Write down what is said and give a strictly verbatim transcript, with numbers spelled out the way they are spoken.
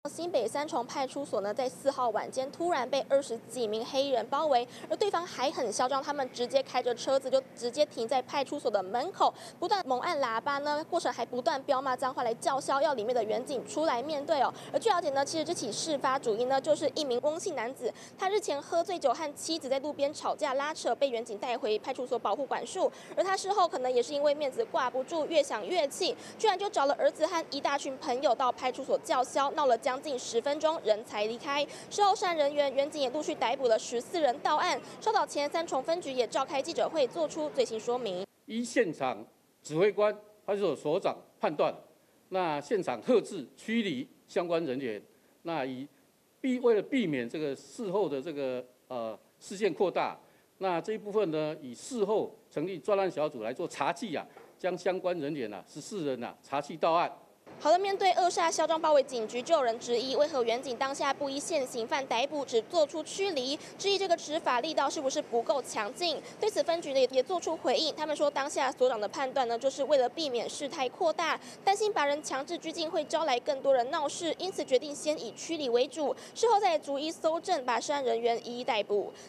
新北三重派出所呢，在四号晚间突然被二十几名黑人包围，而对方还很嚣张，他们直接开着车子就直接停在派出所的门口，不断猛按喇叭呢，过程还不断飙骂脏话来叫嚣，要里面的员警出来面对哦。而据了解呢，其实这起事发主因呢，就是一名翁姓男子，他日前喝醉酒和妻子在路边吵架拉扯，被员警带回派出所保护管束，而他事后可能也是因为面子挂不住，越想越气，居然就找了儿子和一大群朋友到派出所叫嚣，闹了将近十分钟，人才离开。事后涉案人员，员警也陆续逮捕了十四人到案。稍早前，三重分局也召开记者会，做出最新说明。 依现场指挥官、派出所所长判断，那现场赫制驱离相关人员，那以避为了避免这个事后的这个呃事件扩大，那这一部分呢，以事后成立专案小组来做查缉啊，将相关人员啊十四人啊查缉到案。 好的，面对扼杀嚣张包围警局，就有人质疑，为何员警当下不依现行犯逮捕，只做出驱离？质疑这个执法力道是不是不够强劲？对此，分局呢也做出回应，他们说当下所长的判断呢，就是为了避免事态扩大，担心把人强制拘禁会招来更多人闹事，因此决定先以驱离为主，事后再逐一搜证，把涉案人员一一逮捕。